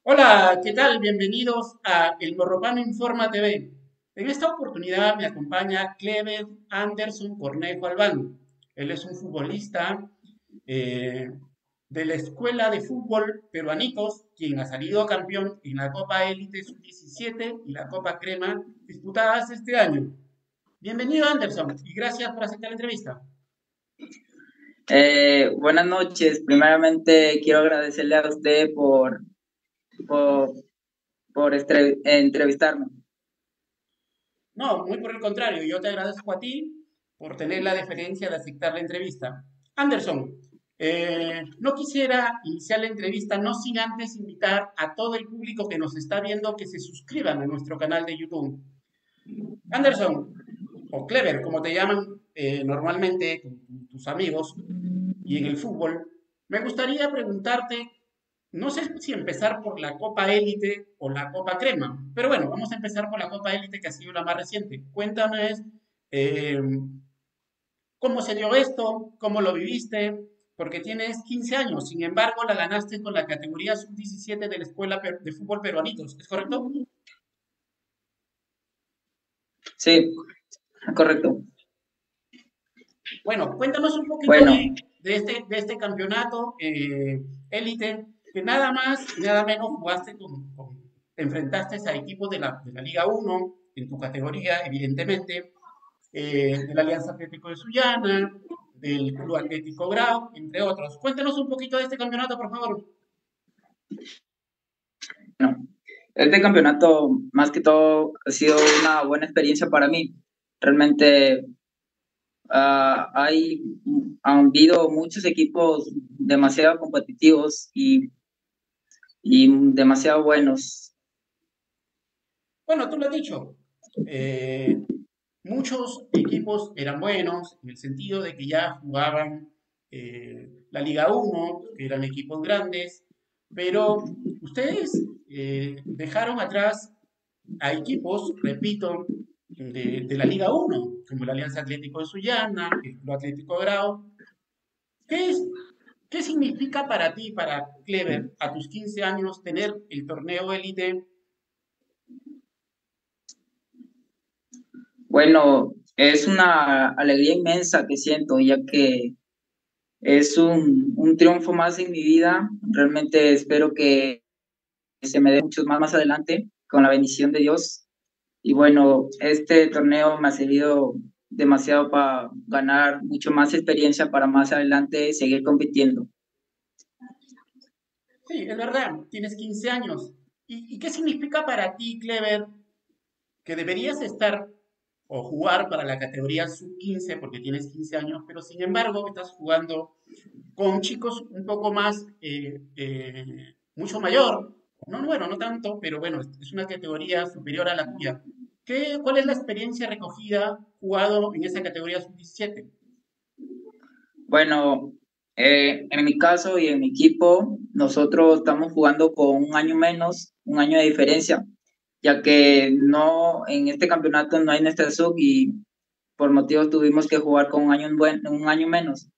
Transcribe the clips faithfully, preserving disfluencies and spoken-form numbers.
Hola, ¿qué tal? Bienvenidos a El Morropano Informa T V. En esta oportunidad me acompaña Clever Anderson Cornejo Albán. Él es un futbolista eh, de la Escuela de Fútbol Peruanitos, quien ha salido campeón en la Copa Élite sub diecisiete y la Copa Crema disputadas este año. Bienvenido, Anderson, y gracias por aceptar la entrevista. Eh, buenas noches. Primeramente, quiero agradecerle a usted por, por, por estre- entrevistarme. No, muy por el contrario, yo te agradezco a ti por tener la deferencia de aceptar la entrevista. Anderson, eh, no quisiera iniciar la entrevista no sin antes invitar a todo el público que nos está viendo que se suscriban a nuestro canal de YouTube. Anderson, o Clever, como te llaman eh, normalmente tus amigos, y en el fútbol, me gustaría preguntarte, no sé si empezar por la Copa Élite o la Copa Crema, pero bueno, vamos a empezar por la Copa Élite que ha sido la más reciente. Cuéntame eh, cómo se dio esto, cómo lo viviste, porque tienes quince años, sin embargo la ganaste con la categoría sub diecisiete de la Escuela de Fútbol Peruanitos, ¿es correcto? Sí, correcto. Bueno, cuéntanos un poquito Bueno, de, de este, de este campeonato eh, élite, que nada más y nada menos jugaste con, con- te enfrentaste a equipos de la, de la Liga uno en tu categoría, evidentemente, eh, de la Alianza Atlético de Sullana, del Club Atlético Grau, entre otros. Cuéntanos un poquito de este campeonato, por favor. bueno, este campeonato, más que todo, ha sido una buena experiencia para mí. Realmente, ah, hay, han habido muchos equipos demasiado competitivos y, y demasiado buenos. Bueno, tú lo has dicho. eh, Muchos equipos eran buenos en el sentido de que ya jugaban eh, la Liga uno, que eran equipos grandes, pero ustedes eh, dejaron atrás a equipos, repito, de, de la Liga uno, como la Alianza Atlético de Sullana, el Club Atlético Grau. ¿Qué es, ¿Qué significa para ti, para Clever, a tus quince años, tener el torneo élite? Bueno, es una alegría inmensa que siento, ya que es un, un triunfo más en mi vida. Realmente espero que se me dé muchos más más adelante con la bendición de Dios. Y bueno, este torneo me ha servido demasiado para ganar mucho más experiencia para más adelante seguir compitiendo. Sí, es verdad, tienes quince años. ¿Y, y qué significa para ti, Clever, que deberías estar o jugar para la categoría sub quince porque tienes quince años, pero sin embargo estás jugando con chicos un poco más, eh, eh, mucho mayor? No, no, bueno, no tanto, pero bueno, es una categoría superior a la tuya. ¿Qué, ¿Cuál es la experiencia recogida jugado en esa categoría sub diecisiete? Bueno, eh, en mi caso y en mi equipo, nosotros estamos jugando con un año menos, un año de diferencia, ya que no en este campeonato no hay Nestor Sub y por motivos tuvimos que jugar con un año, en buen- un año menos.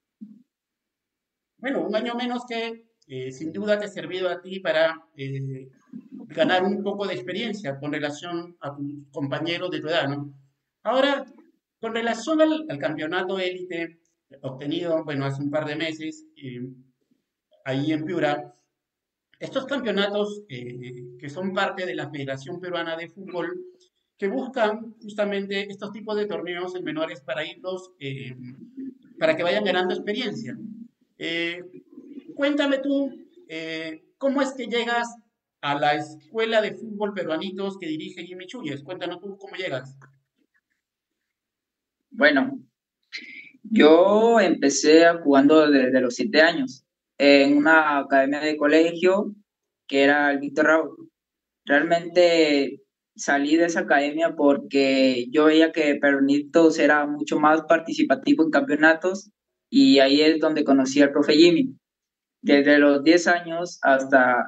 Bueno, un año menos que eh, sin duda te ha servido a ti para eh, ganar un poco de experiencia con relación a tus compañeros de tu edad, ¿no? Ahora, con relación al, al campeonato élite obtenido, bueno, hace un par de meses, eh, ahí en Piura, estos campeonatos eh, que son parte de la Federación Peruana de Fútbol, que buscan justamente estos tipos de torneos en menores para irlos, eh, para que vayan ganando experiencia. Eh, Cuéntame tú, eh, ¿cómo es que llegas a la escuela de fútbol peruanitos que dirige Jimmy Chuyes? Cuéntanos tú cómo llegas. Bueno, yo empecé a jugando desde los siete años en una academia de colegio que era el Víctor Raúl. Realmente salí de esa academia porque yo veía que Peronitos era mucho más participativo en campeonatos y ahí es donde conocí al profe Jimmy. Desde los diez años hasta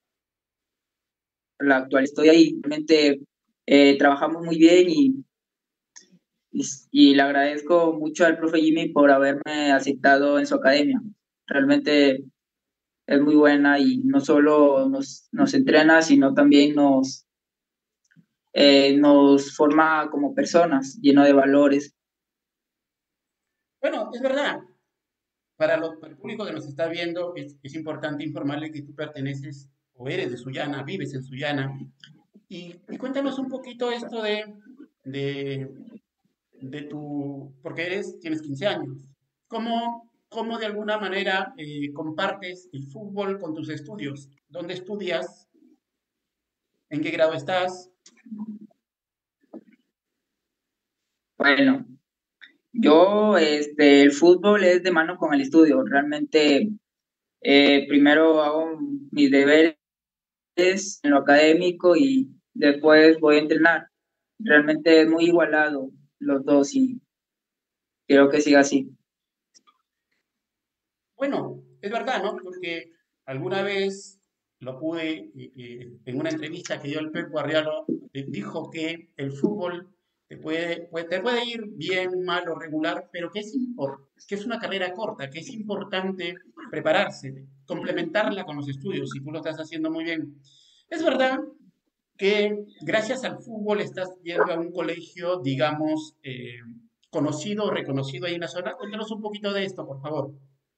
la actual estoy ahí. Realmente eh, trabajamos muy bien y, y, y le agradezco mucho al profe Jimmy por haberme aceptado en su academia. Realmente es muy buena y no solo nos, nos entrena, sino también nos, eh, nos forma como personas, lleno de valores. Bueno, es verdad. Para, lo- para el público que nos está viendo, es, es importante informarle que tú perteneces o eres de Sullana, vives en Sullana. Y, y cuéntanos un poquito esto de, de, de tu, porque eres, tienes quince años. ¿Cómo, cómo de alguna manera eh, compartes el fútbol con tus estudios? ¿Dónde estudias? ¿En qué grado estás? Bueno, yo, este, el fútbol es de mano con el estudio. Realmente, eh, primero hago mis deberes en lo académico y después voy a entrenar. Realmente es muy igualado los dos y quiero que siga así. Bueno, es verdad, ¿no? Porque alguna vez lo pude, eh, eh, en una entrevista que dio el Pep Guardiola, eh, dijo que el fútbol te puede, puede- te puede ir bien, mal o regular, pero que es, impor- que es una carrera corta, que es importante prepararse, complementarla con los estudios, si tú lo estás haciendo muy bien. Es verdad que gracias al fútbol estás yendo a un colegio, digamos, eh, conocido o reconocido ahí en la zona. Cuéntanos un poquito de esto, por favor.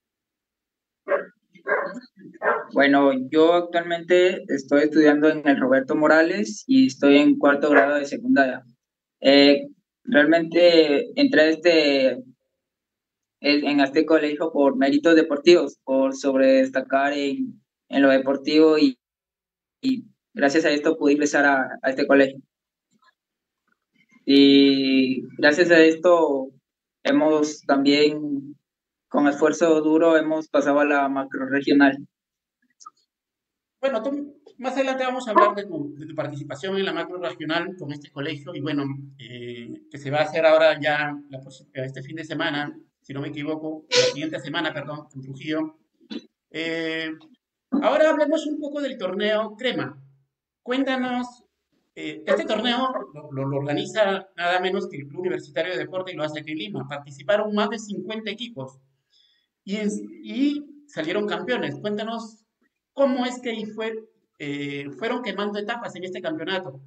Bueno, yo actualmente estoy estudiando en el Roberto Morales y estoy en cuarto grado de secundaria. Eh, Realmente entré a este, en en este colegio por méritos deportivos, por sobredestacar en, en lo deportivo y, y gracias a esto pude ingresar a, a este colegio. Y gracias a esto hemos también, con esfuerzo duro, hemos pasado a la macro regional. Bueno, tú- más adelante vamos a hablar de tu, de tu participación en la macro regional con este colegio y bueno, eh, que se va a hacer ahora ya la próxima- este fin de semana, si no me equivoco, la siguiente semana, perdón, en Trujillo. Eh, Ahora hablemos un poco del torneo Crema. Cuéntanos, eh, este torneo lo, lo- lo organiza nada menos que el Club Universitario de Deporte y lo hace aquí en Lima. Participaron más de cincuenta equipos y, es- y salieron campeones. Cuéntanos cómo es que ahí fue, eh, fueron quemando etapas en este campeonato.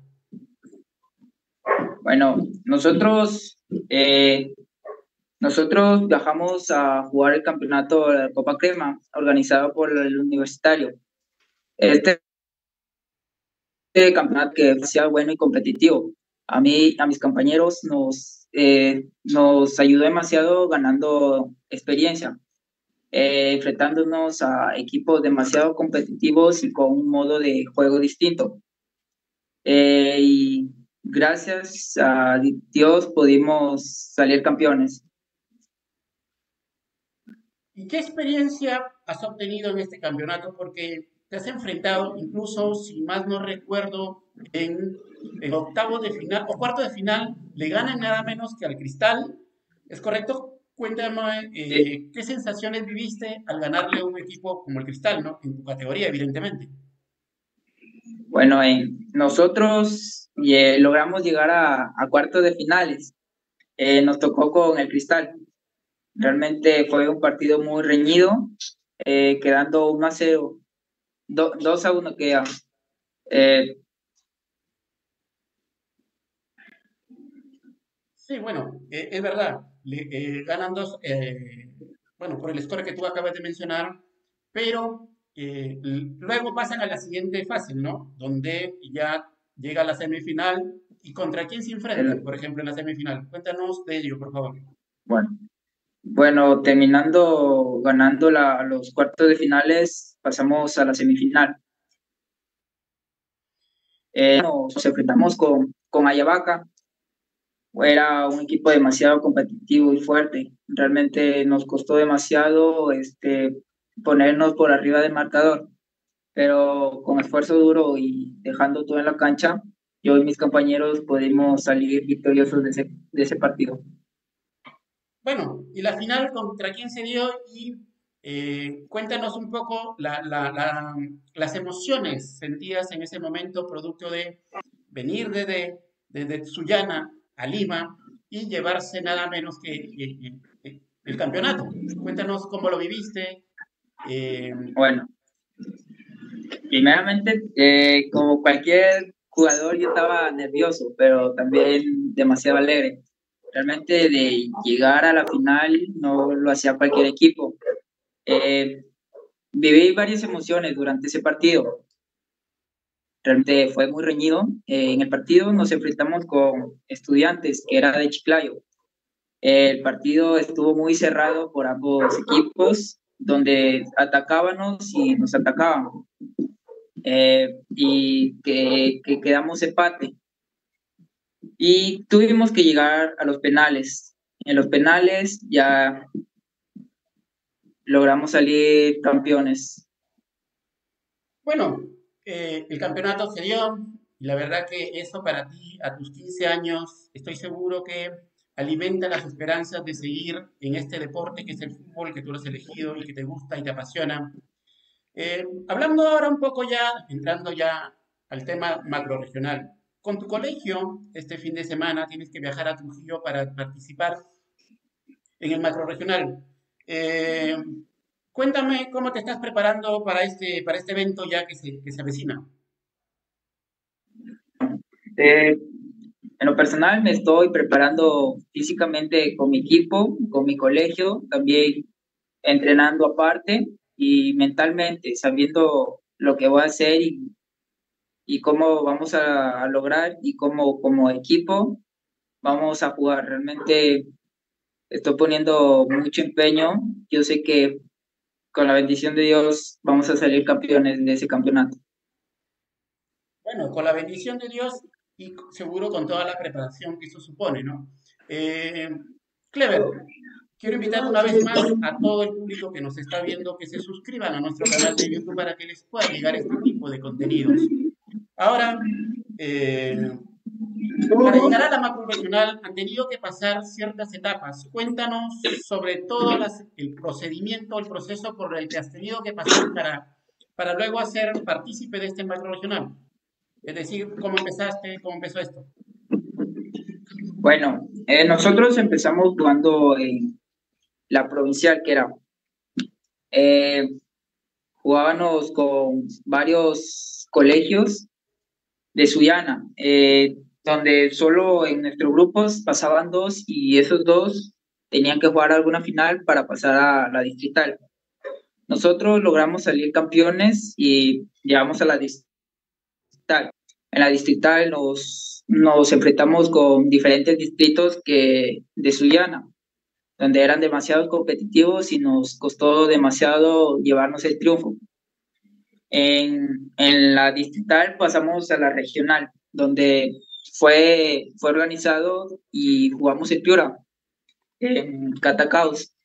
Bueno, nosotros, eh, nosotros viajamos a jugar el campeonato de la Copa Crema, organizado por el universitario. Este campeonato que fue demasiado bueno y competitivo. A mí, a mis compañeros nos, eh, nos ayudó demasiado ganando experiencia, eh, enfrentándonos a equipos demasiado competitivos y con un modo de juego distinto. Eh, y gracias a Dios pudimos salir campeones. ¿Y qué experiencia has obtenido en este campeonato? Porque te has enfrentado, incluso, si más no recuerdo, en, en octavo de final o cuarto de final, le ganan nada menos que al Cristal. ¿Es correcto? Cuéntame, Eh, eh, ¿qué sensaciones viviste al ganarle a un equipo como el Cristal, ¿no? En tu categoría, evidentemente. bueno, eh, nosotros eh, logramos llegar a, a cuartos de finales. Eh, nos tocó con el Cristal. Realmente fue un partido muy reñido, eh, quedando uno a cero, do- dos a uno queda. Eh, Sí, bueno, eh, es verdad. Le, eh, ganan dos, eh, bueno, por el score que tú acabas de mencionar, pero eh, l- luego pasan a la siguiente fase, ¿no? Donde ya llega la semifinal y contra quién se enfrentan, el- por ejemplo, en la semifinal. Cuéntanos de ello, por favor. bueno, bueno, terminando ganando la- los cuartos de finales, pasamos a la semifinal. Eh, nos enfrentamos con, con Ayabaca. Era un equipo demasiado competitivo y fuerte. Realmente nos costó demasiado este, ponernos por arriba del marcador, pero con esfuerzo duro y dejando todo en la cancha, yo y mis compañeros pudimos salir victoriosos de ese, de ese partido. Bueno, y la final contra quién se dio y eh, cuéntanos un poco la- la- la- las emociones sentidas en ese momento, producto de venir desde, desde Sullana a Lima y llevarse nada menos que, que- que- que el campeonato. Cuéntanos cómo lo viviste. eh, Bueno. Primeramente, eh, como cualquier jugador, yo estaba nervioso, pero también demasiado alegre. Realmente de llegar a la final no lo hacía cualquier equipo. Eh, Viví varias emociones durante ese partido. Realmente fue muy reñido. Eh, en el partido nos enfrentamos con Estudiantes, que era de Chiclayo. El partido estuvo muy cerrado por ambos equipos, donde atacábamos y nos atacaban. Eh, y que, que quedamos empate. Y tuvimos que llegar a los penales. En los penales ya logramos salir campeones. Bueno, eh, el campeonato se dio y la verdad que eso para ti, a tus quince años, estoy seguro que alimenta las esperanzas de seguir en este deporte que es el fútbol, que tú lo has elegido y que te gusta y te apasiona. Eh, hablando ahora un poco ya, entrando ya al tema macroregional. Con tu colegio, este fin de semana tienes que viajar a Trujillo para participar en el macroregional. Eh, Cuéntame cómo te estás preparando para este, para este evento ya que se, que se avecina. Eh, en lo personal me estoy preparando físicamente con mi equipo, con mi colegio, también entrenando aparte y mentalmente, sabiendo lo que voy a hacer y, y cómo vamos a, a lograr y cómo como equipo vamos a jugar. Realmente estoy poniendo mucho empeño. Yo sé que con la bendición de Dios vamos a salir campeones de ese campeonato. Bueno, con la bendición de Dios y seguro con toda la preparación que eso supone, ¿no? Eh, Clever, quiero invitar una vez más a todo el público que nos está viendo que se suscriban a nuestro canal de YouTube para que les pueda llegar este tipo de contenidos. Ahora, eh, para llegar a la macro regional han tenido que pasar ciertas etapas. Cuéntanos sobre todo las- el procedimiento, el proceso por el que has tenido que pasar para, para luego hacer partícipe de este macro regional. Es decir, cómo empezaste, cómo empezó esto. Bueno, eh, nosotros empezamos jugando en la provincial, que era, eh, jugábamos con varios colegios de Sullana, eh, donde solo en nuestros grupos pasaban dos y esos dos tenían que jugar alguna final para pasar a la distrital. Nosotros logramos salir campeones y llegamos a la distrital. En la distrital nos, nos enfrentamos con diferentes distritos que de Sullana, donde eran demasiado competitivos y nos costó demasiado llevarnos el triunfo. En, en la distrital pasamos a la regional, donde fue, fue organizado y jugamos en Piura, en Catacaos,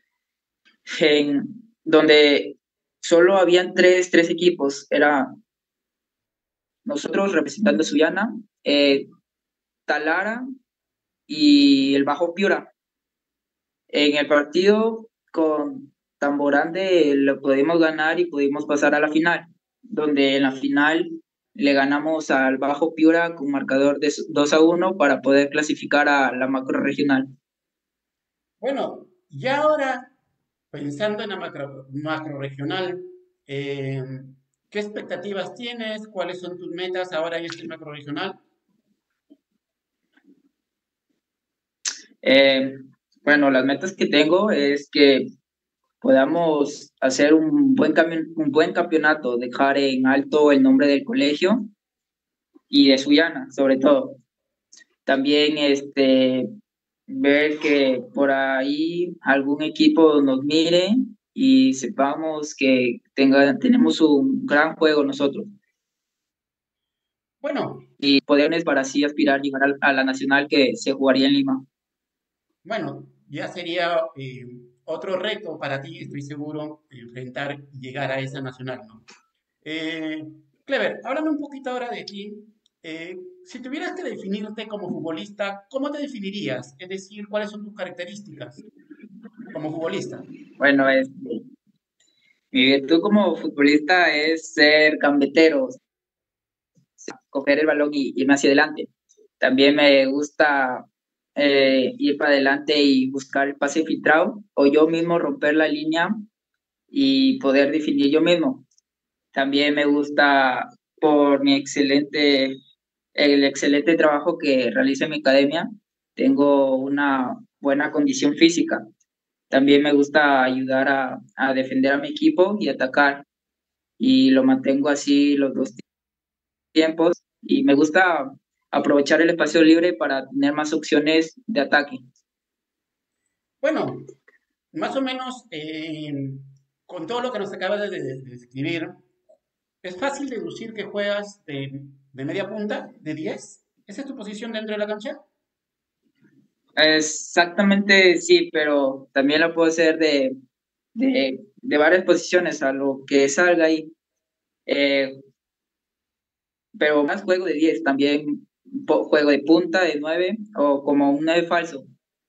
en, donde solo habían tres, tres equipos. Era nosotros representando Sullana, eh, Talara y el Bajo Piura. En el partido con Tamborande lo pudimos ganar y pudimos pasar a la final, donde en la final le ganamos al Bajo Piura con marcador de dos a uno para poder clasificar a la macro regional. Bueno, y ahora, pensando en la macro, macro regional, eh, ¿qué expectativas tienes? ¿Cuáles son tus metas ahora en este macro regional? Eh, bueno, las metas que tengo es que podamos hacer un buen, un buen campeonato, dejar en alto el nombre del colegio y de Sullana, sobre todo. También este, ver que por ahí algún equipo nos mire y sepamos que tenga, tenemos un gran juego nosotros Bueno, y podernos para así aspirar a llegar a, a la nacional que se jugaría en Lima. bueno, ya sería eh, otro reto para ti, estoy seguro, enfrentar y llegar a esa nacional, ¿no? Eh, Clever, háblame un poquito ahora de ti. Eh, si tuvieras que definirte como futbolista, ¿cómo te definirías? Es decir, ¿cuáles son tus características como futbolista? Bueno, este, mi virtud como futbolista es ser gambetero, coger el balón y irme hacia adelante. También me gusta eh, ir para adelante y buscar el pase filtrado o yo mismo romper la línea y poder definir yo mismo. También me gusta por mi excelente, el excelente trabajo que realizo en mi academia. Tengo una buena condición física. También me gusta ayudar a, a defender a mi equipo y atacar. Y lo mantengo así los dos tiempos. Y me gusta aprovechar el espacio libre para tener más opciones de ataque. Bueno, más o menos eh, con todo lo que nos acabas de, de- de describir, es fácil deducir que juegas de, de media punta, de diez. ¿Esa es tu posición dentro de la cancha? Exactamente, sí, pero también lo puedo hacer de, de, de varias posiciones a lo que salga ahí. Eh, pero más juego de diez también po- juego de punta, de nueve o como un nueve falso.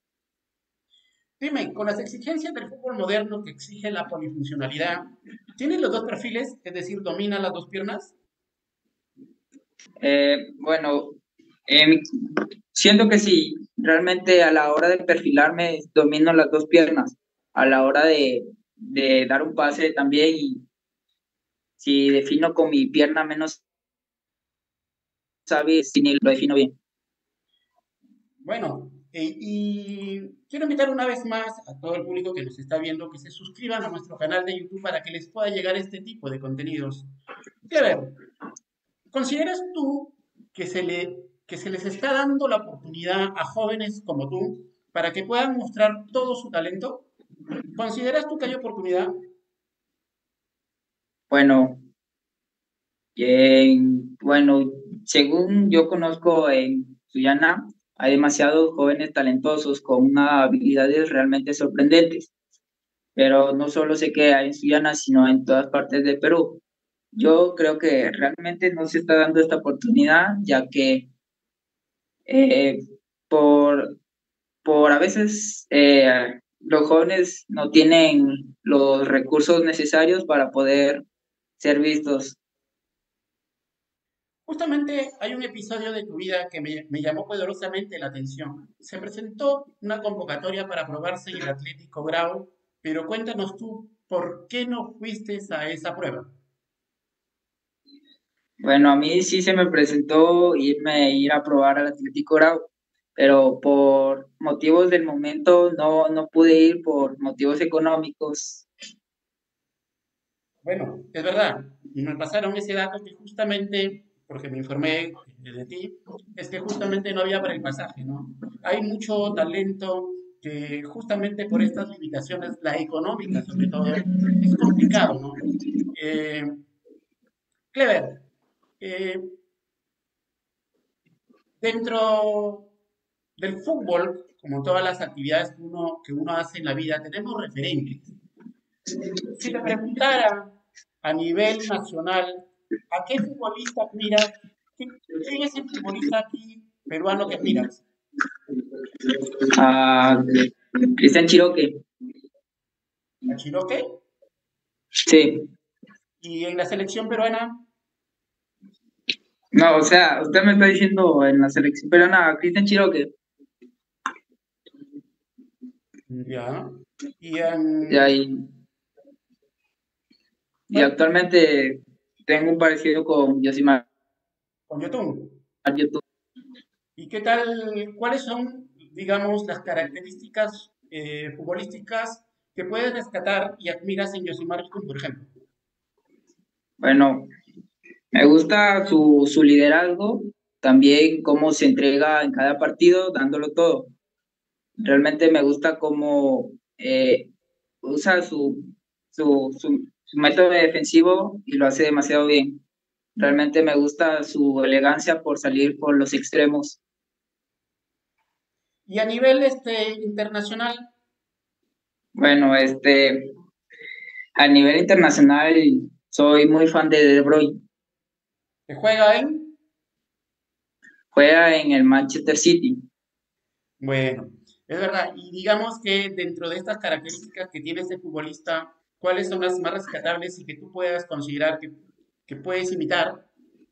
Dime, con las exigencias del fútbol moderno que exige la polifuncionalidad, ¿tienes los dos perfiles? Es decir, ¿domina las dos piernas? Eh, bueno, em, siento que sí, realmente a la hora de perfilarme domino las dos piernas, a la hora de, de dar un pase también y si defino con mi pierna menos sabe, si ni lo defino bien. Bueno, eh, y quiero invitar una vez más a todo el público que nos está viendo que se suscriban a nuestro canal de YouTube para que les pueda llegar este tipo de contenidos. Clever, ¿consideras tú que se le, que se les está dando la oportunidad a jóvenes como tú para que puedan mostrar todo su talento? ¿Consideras tú que hay oportunidad? Bueno, en- bueno, según yo conozco en Sullana, hay demasiados jóvenes talentosos con unas habilidades realmente sorprendentes, pero no solo se queda en Sullana, sino en todas partes del Perú. Yo creo que realmente no se está dando esta oportunidad, ya que eh, por, por a veces eh, los jóvenes no tienen los recursos necesarios para poder ser vistos. Justamente hay un episodio de tu vida que me, me llamó poderosamente la atención. Se presentó una convocatoria para probarse en el Atlético Grau, pero cuéntanos tú, ¿por qué no fuiste a esa prueba? Bueno, a mí sí se me presentó irme ir a probar al Atlético Grau, pero por motivos del momento no, no pude ir por motivos económicos. Bueno, es verdad, y me pasaron ese dato que justamente, porque me informé de ti, es que justamente no había para el pasaje, ¿no? Hay mucho talento que justamente por estas limitaciones, la económica sobre todo, es complicado, ¿no? Eh, Clever, eh, dentro del fútbol, como todas las actividades que uno, que uno hace en la vida, tenemos referentes. Si te preguntara a nivel nacional, ¿a qué futbolista admiras? ¿Qui- ¿Quién es el futbolista aquí peruano que admiras? Ah, Cristian Chiroque, ¿A Chiroque? sí. ¿Y en la selección peruana? No, o sea, usted me está diciendo en la selección peruana, Cristian Chiroque, Ya. Y y, en, ahí, y bueno, actualmente tengo un parecido con Josimar con Yotun. YouTube. ¿Y qué tal, cuáles son, digamos, las características eh, futbolísticas que puedes rescatar y admiras en Yosimar Yotun, por ejemplo? Bueno, me gusta su, su liderazgo, también cómo se entrega en cada partido, dándolo todo. Realmente me gusta cómo eh, usa su, su, su, su método defensivo y lo hace demasiado bien. Realmente me gusta su elegancia por salir por los extremos. Y a nivel este, internacional, Bueno, este, a nivel internacional soy muy fan de De Bruyne. que juega en, Juega en el Manchester City. bueno, es verdad. Y digamos que dentro de estas características que tiene este futbolista, ¿cuáles son las más rescatables y que tú puedas considerar que, que puedes imitar?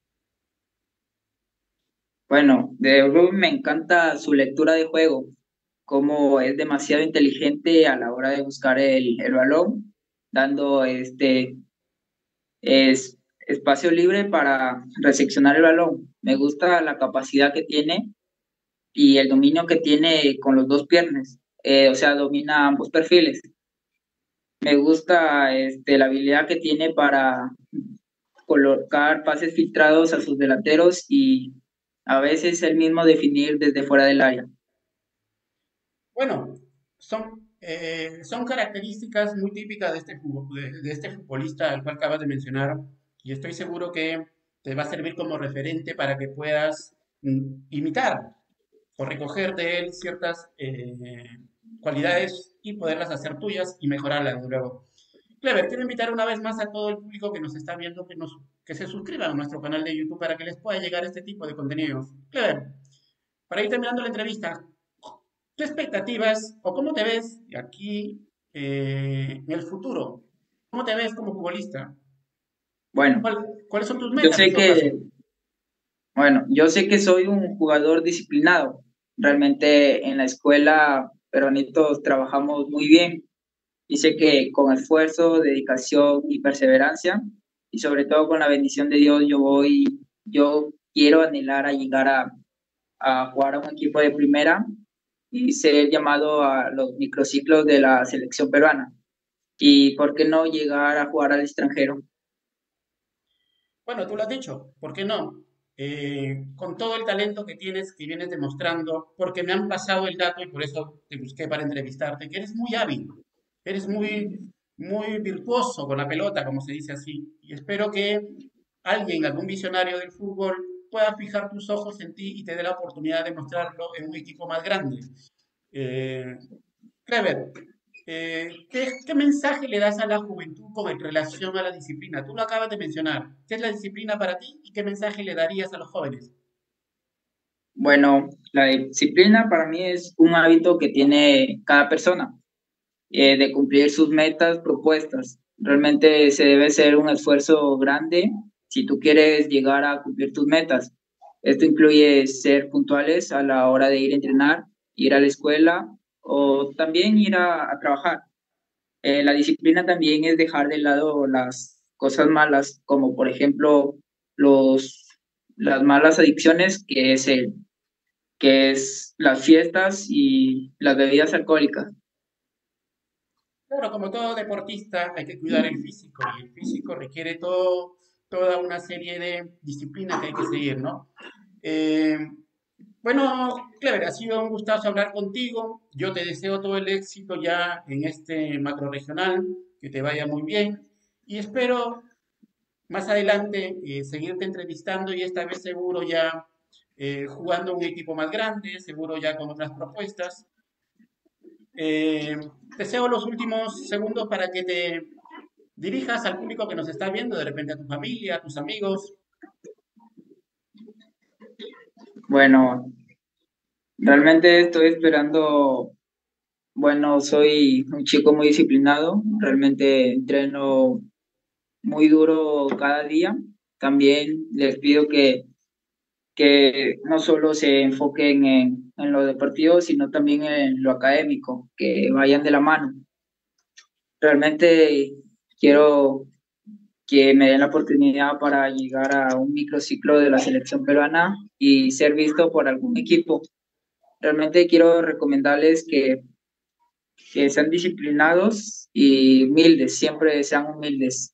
Bueno, De Bruyne me encanta su lectura de juego, cómo es demasiado inteligente a la hora de buscar el, el balón, dando este, es espacio libre para recepcionar el balón. Me gusta la capacidad que tiene y el dominio que tiene con los dos piernas, eh, o sea, domina ambos perfiles. Me gusta este, la habilidad que tiene para colocar pases filtrados a sus delanteros y a veces él mismo definir desde fuera del área. Bueno, son, eh, son características muy típicas de este, fu- de, de este futbolista al cual acabas de mencionar y estoy seguro que te va a servir como referente para que puedas mm, imitar o recoger de él ciertas eh, cualidades y poderlas hacer tuyas y mejorarlas luego. Clever, quiero invitar una vez más a todo el público que nos está viendo que, nos, que se suscriban a nuestro canal de YouTube para que les pueda llegar este tipo de contenidos. Clever, para ir terminando la entrevista, ¿qué expectativas o cómo te ves aquí eh, en el futuro? ¿Cómo te ves como futbolista? Bueno, ¿Cuál- ¿Cuáles son tus yo metas en sé todo caso? que, bueno, yo sé que soy un jugador disciplinado. Realmente en la escuela peruanitos trabajamos muy bien y sé que con esfuerzo, dedicación y perseverancia y sobre todo con la bendición de Dios yo voy, yo quiero anhelar a llegar a, a jugar a un equipo de primera y ser llamado a los microciclos de la selección peruana. Y por qué no llegar a jugar al extranjero. Bueno, tú lo has dicho, ¿por qué no? Eh, con todo el talento que tienes, que vienes demostrando, porque me han pasado el dato y por eso te busqué para entrevistarte, que eres muy hábil, eres muy, muy virtuoso con la pelota, como se dice así. Y espero que alguien, algún visionario del fútbol, pueda fijar tus ojos en ti y te dé la oportunidad de mostrarlo en un equipo más grande. Eh, Clever, eh, ¿qué, qué mensaje le das a la juventud con relación a la disciplina? Tú lo acabas de mencionar. ¿Qué es la disciplina para ti y qué mensaje le darías a los jóvenes? Bueno, la disciplina para mí es un hábito que tiene cada persona, eh, de cumplir sus metas propuestas. Realmente se debe ser un esfuerzo grande si tú quieres llegar a cumplir tus metas. Esto incluye ser puntuales a la hora de ir a entrenar, ir a la escuela o también ir a, a trabajar. Eh, la disciplina también es dejar de lado las cosas malas, como por ejemplo los, las malas adicciones, que es, el, que es las fiestas y las bebidas alcohólicas. Claro, como todo deportista hay que cuidar el físico y el físico requiere todo, toda una serie de disciplinas que hay que seguir, ¿no? Eh, bueno, Clever, ha sido un gustazo hablar contigo. Yo te deseo todo el éxito ya en este macro regional, que te vaya muy bien y espero más adelante eh, seguirte entrevistando y esta vez seguro ya eh, jugando un equipo más grande, seguro ya con otras propuestas. Eh, Deseo los últimos segundos para que te dirijas al público que nos está viendo, de repente a tu familia, a tus amigos. Bueno, realmente estoy esperando, bueno, soy un chico muy disciplinado, realmente entreno muy duro cada día. También les pido que, que no solo se enfoquen en, en lo deportivo, sino también en lo académico, que vayan de la mano. Realmente quiero que me den la oportunidad para llegar a un microciclo de la selección peruana y ser visto por algún equipo. Realmente quiero recomendarles que, que sean disciplinados y humildes, siempre sean humildes.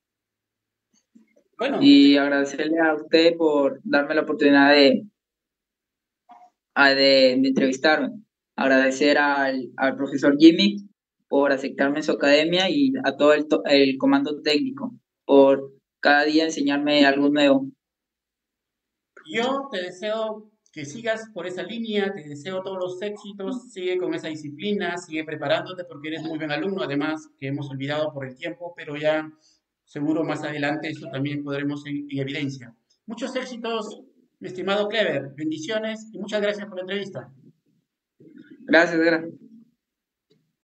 Bueno, Y agradecerle a usted por darme la oportunidad de, a- de, de entrevistarme. Agradecer al, al profesor Jimmy por aceptarme en su academia y a todo el, to- el comando técnico por cada día enseñarme algo nuevo. yo te deseo que sigas por esa línea, te deseo todos los éxitos, sigue con esa disciplina, sigue preparándote porque eres muy buen alumno, además que hemos olvidado por el tiempo, pero ya seguro más adelante eso también podremos en, en evidencia. Muchos éxitos, mi estimado Clever, bendiciones y muchas gracias por la entrevista. Gracias, Vera.